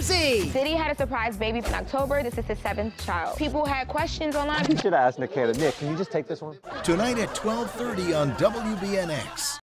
TMZ. Diddy had a surprise baby in October. This is his 7th child. People had questions online. You should have asked Nick, can you just take this one? Tonight at 12:30 on WBNX.